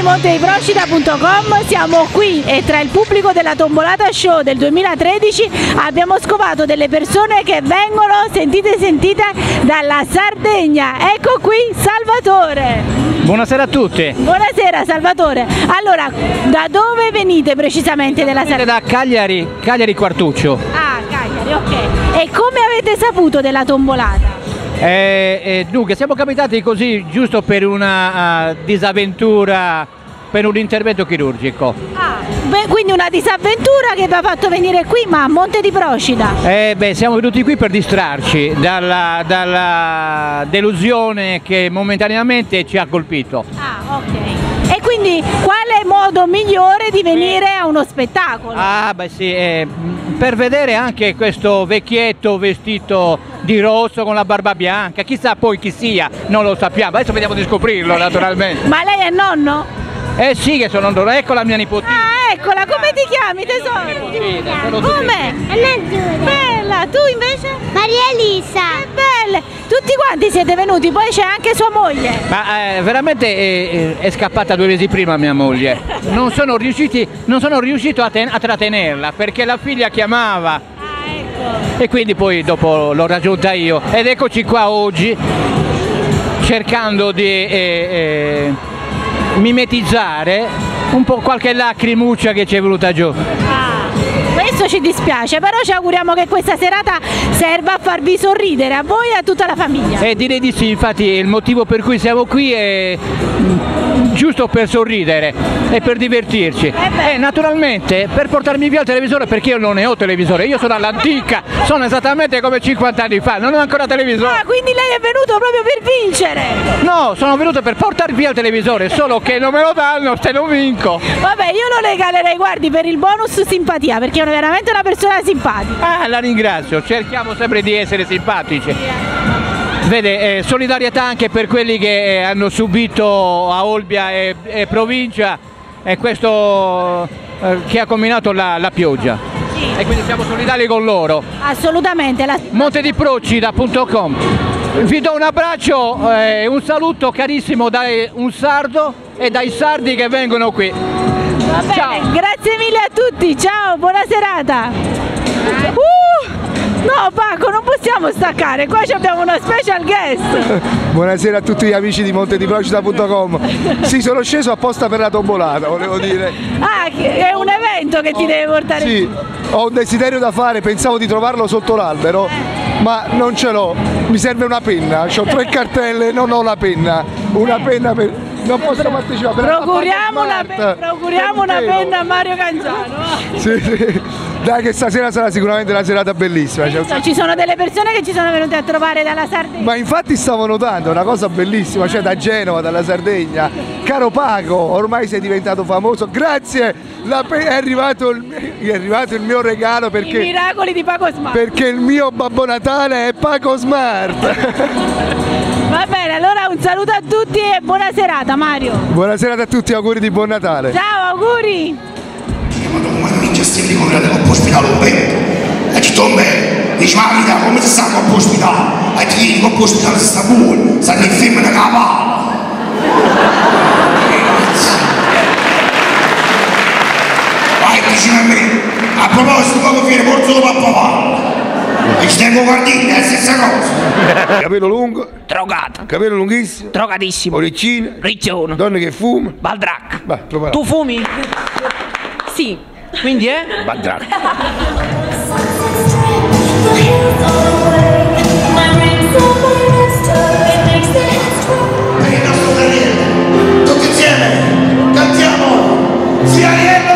montediprocida.com, siamo qui e tra il pubblico della Tombolata Show del 2013 abbiamo scovato delle persone che vengono, sentite, dalla Sardegna. Ecco qui Salvatore. Buonasera a tutti. Buonasera Salvatore. Allora, da dove venite precisamente della Sardegna? Da Cagliari Quartuccio. Ah, Cagliari, ok. E come avete saputo della Tombolata? Dunque, siamo capitati così giusto per una disavventura, per un intervento chirurgico. Quindi una disavventura che vi ha fatto venire qui, ma a Monte di Procida? Siamo venuti qui per distrarci dalla delusione che momentaneamente ci ha colpito. Ah, ok. E quindi quale modo migliore di venire a uno spettacolo? Per vedere anche questo vecchietto vestito di rosso con la barba bianca, chissà poi chi sia, non lo sappiamo, adesso vediamo di scoprirlo naturalmente. Ma lei è nonno? Sì, che sono nonno, ecco la mia nipotina. Ah, eccola, come ti chiami tesoro? Come? Bella, tu invece? Maria Elisa. Che belle, tutti quanti siete venuti, poi c'è anche sua moglie. Ma veramente è scappata 2 mesi prima mia moglie, non sono riuscito a trattenerla perché la figlia chiamava. Ecco. E quindi poi dopo l'ho raggiunta io ed eccoci qua oggi cercando di mimetizzare un po' qualche lacrimuccia che ci è venuta giù. Questo ci dispiace, però ci auguriamo che questa serata serva a farvi sorridere, a voi e a tutta la famiglia. Direi di sì, infatti il motivo per cui siamo qui è giusto per sorridere e per divertirci. E naturalmente per portarmi via il televisore, perché io non ne ho televisore, io sono all'antica, sono esattamente come 50 anni fa, non ho ancora televisore. Ah, quindi lei è venuto proprio per vincere? No, sono venuto per portare via il televisore, solo che non me lo danno se non vinco. Vabbè, io lo regalerei, guardi, per il bonus simpatia, perché è veramente una persona simpatica. La ringrazio, cerchiamo sempre di essere simpatici. Vede, solidarietà anche per quelli che hanno subito a Olbia e provincia questo che ha combinato la pioggia. Sì. E quindi siamo solidari con loro. Assolutamente. Montediprocida.com. Vi do un abbraccio e un saluto carissimo da un sardo e dai sardi che vengono qui. Va bene, ciao. Grazie mille a tutti, ciao, buona serata. No Paco, non possiamo staccare, qua abbiamo una special guest. Buonasera a tutti gli amici di montediprocida.com. Sì, sono sceso apposta per la tombolata, volevo dire. È un evento che ti deve portare. Sì, ho un desiderio da fare, pensavo di trovarlo sotto l'albero, ma non ce l'ho. Mi serve una penna, ho 3 cartelle, non ho la penna. Una penna per... non posso partecipare. Procuriamo una penna a Mario Cangiano. Sì. Dai che stasera sarà sicuramente una serata bellissima. Ci sono delle persone che ci sono venute a trovare dalla Sardegna. Ma infatti stavo notando, è una cosa bellissima, cioè da Genova, dalla Sardegna. Caro Paco, ormai sei diventato famoso, grazie, è arrivato il mio regalo perché... I miracoli di Paco Smart. Perché il mio Babbo Natale è Paco Smart. Va bene, allora un saluto a tutti e buona serata Mario. Buona serata a tutti, auguri di buon Natale. Ciao, auguri. Ma domani mi gestione di comprare con ospitale un vento e ci tombe dici ma vita come si sta con ospitale e ti dici con ospitale si sta buono stanno in film da cavallo vai vicino a me a proposito come viene porto dopo a cavallo e ci tengo guardini è la stessa cosa. Capello lungo, drogato, capello lunghissimo, drogatissimo, orecchine, riccione, donne che fumano, baldrac. Tu fumi? Sì. Quindi è? Baldrac. Per il nostro Daniele, tutti insieme, cantiamo Fiariello!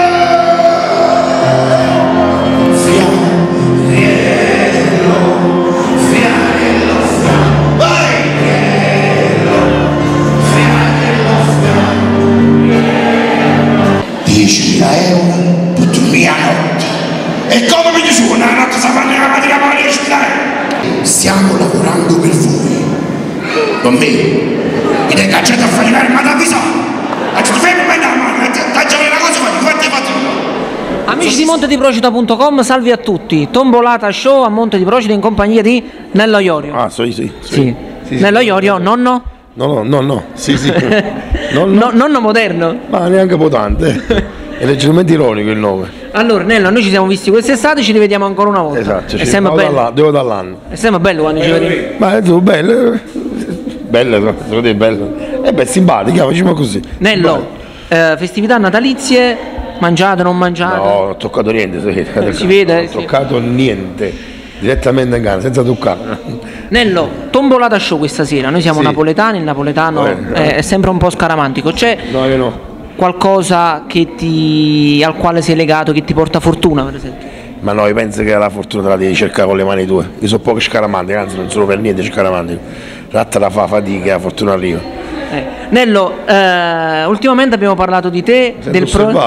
€10.000 per dormire a notte. E come mi dice una notte si fa nella mattina per $10.000? Stiamo lavorando per voi. Con me. Mi dai cacciato a fare ma ti avvisato. E ti fermi mai la mano, taggia una cosa ma ti fatti fatto. Amici di montediprocida.com, salve a tutti. Tombolata show a Monte di Procida in compagnia di Nello Iorio. Sì. Nello Iorio, nonno? No, sì. Nonno moderno. Ma neanche potente. È leggermente ironico il nome. Allora, Nello, noi ci siamo visti quest'estate, ci rivediamo ancora una volta. Esatto, È sempre bello. devo dall'anno. È sempre bello quando ci vediamo. Ma è bello. Bello, secondo te è bello. Simpatica, facciamo così. Nello, festività natalizie, mangiate, non mangiate? No, non ho toccato niente. Si vede, non ho toccato niente. Direttamente in casa, senza toccare. Nello, tombolata show questa sera. Noi siamo napoletani, il napoletano è sempre un po' scaramantico. C'è No, io no. qualcosa al quale sei legato, che ti porta fortuna, per esempio? Ma no, io penso che la fortuna te la devi cercare con le mani tue. Io sono poco scaramantico, anzi non sono per niente scaramantico. Ratta la fa fatica, la fortuna arriva. Nello, ultimamente abbiamo parlato di te, del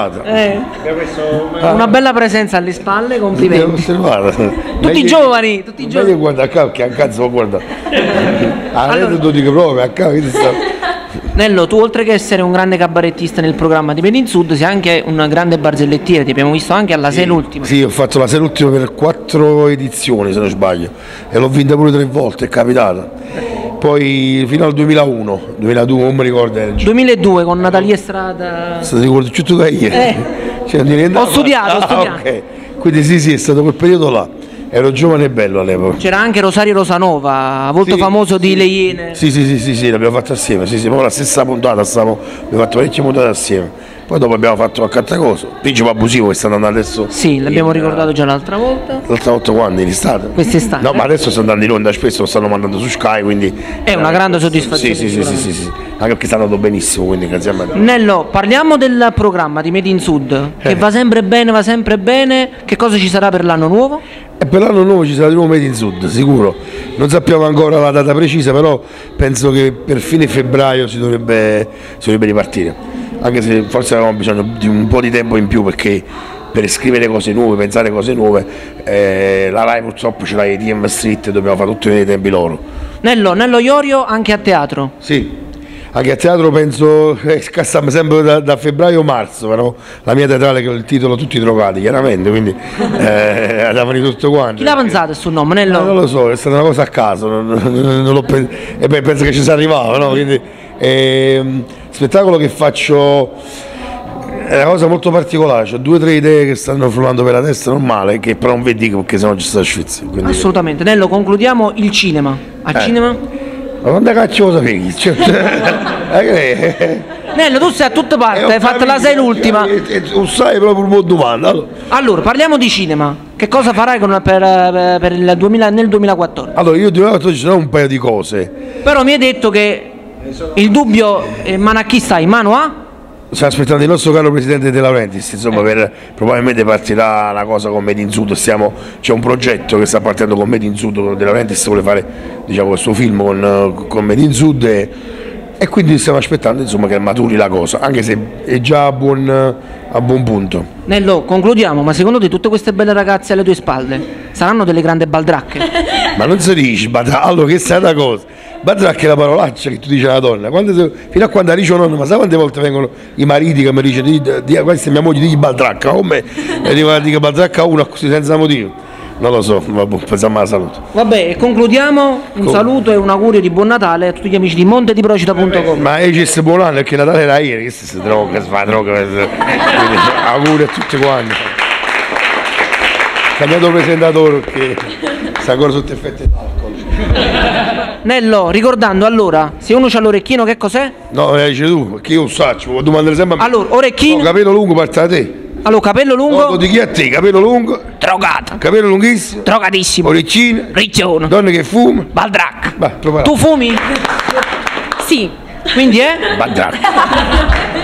una bella presenza alle spalle, complimenti. Tutti giovani, Io guarda a capo, che a cazzo guarda. Allora tu dico proprio a capo. Nello, tu oltre che essere un grande cabarettista nel programma di Made in Sud, sei anche un grande barzellettiere, ti abbiamo visto anche alla Sei l'ultima. Sì, ho fatto la Sei l'ultima per 4 edizioni se non sbaglio e l'ho vinta pure 3 volte, è capitata. Poi fino al 2001, 2002 non mi ricordo. 2002 con Natalia Strada. Ti ricordi tutto da ieri? Ho studiato. Okay. Quindi sì, è stato quel periodo là. Ero giovane e bello all'epoca. C'era anche Rosario Rosanova, molto famoso di Le Iene. Sì, l'abbiamo fatto assieme, proprio la stessa puntata, abbiamo fatto parecchie puntate assieme. Poi dopo abbiamo fatto qualche altra cosa. Principe abusivo che sta andando adesso. Sì, l'abbiamo ricordato già l'altra volta. L'altra volta quando? In estate? Quest'estate. No, ma adesso stanno andando in onda spesso, lo stanno mandando su Sky, quindi. È una grande soddisfazione. Sì. Anche perché sta andando benissimo, quindi grazie a me. Nello, parliamo del programma di Made in Sud, che va sempre bene. Che cosa ci sarà per l'anno nuovo? E per l'anno nuovo ci sarà di nuovo Made in Sud, sicuro. Non sappiamo ancora la data precisa, però penso che per fine febbraio si dovrebbe ripartire. Anche se forse avevamo bisogno di un po' di tempo in più, perché per scrivere cose nuove, pensare cose nuove, la Rai purtroppo ce l'ha i TM Street e dobbiamo fare tutto nei tempi loro. Nello Iorio anche a teatro? Sì, anche a teatro penso scassiamo sempre da febbraio o marzo, però la mia teatrale che ho il titolo Tutti drogati, chiaramente, quindi andavano di tutto quanto. Chi l'ha pensato sul nome, Nello? Non lo so, è stata una cosa a caso, non l'ho e poi penso che ci si arrivava, no? Quindi, spettacolo che faccio è una cosa molto particolare, ho 2 o 3 idee che stanno frullando per la testa, non male, che però non vi dico perché sennò ci sta sfizio. Quindi... Assolutamente. Nello, concludiamo il cinema. Al cinema? Ma quando cacchio lo sapevi? Nello, tu sei a tutte parti, hai fatto la Sei l'ultima. Non sai proprio un po' domanda. Allora, parliamo di cinema. Che cosa farai per il 2000, nel 2014? Allora, io nel 2014 sono un paio di cose. Però mi hai detto che il dubbio, ma a chi stai? In mano a? Stiamo aspettando il nostro caro presidente De Laurentiis, insomma, probabilmente partirà una cosa con Made in Sud, c'è un progetto che sta partendo con Made in Sud, con De Laurentiis vuole fare questo film con Made in Sud e quindi stiamo aspettando insomma, che maturi la cosa, anche se è già a buon punto. Nello, concludiamo, ma secondo te tutte queste belle ragazze alle tue spalle saranno delle grandi baldracche? Ma non si dice, allora che è stata cosa? Badracca è la parolaccia che tu dici alla donna, fino a quando dice nonna, ma sai quante volte vengono i mariti che mi dicono questa è mia moglie, digli baldracca, come? E dico che baldracca una così senza motivo. Non lo so, vabbè, pensiamo alla salute. Vabbè, concludiamo, saluto e un augurio di buon Natale a tutti gli amici di montediprocita.com. Ma dicesse buon anno perché Natale era ieri, che si droga, si fa droga, quindi auguri a tutti quanti. Cambiato presentatore perché sta ancora sotto effetti d'alcol. Nello, ricordando allora, se uno c'ha l'orecchino che cos'è? No, dice tu, perché io lo so, vuoi domandare sempre a me. Allora, orecchino. No, capello lungo parte da te. Allora, capello lungo. No, di chi a te? Capello lungo. Drogata. Capello lunghissimo. Drogatissimo. Oreccine. Riccione. Donne che fumano. Baldracca. Tu fumi? Sì. Quindi è? Baldracca.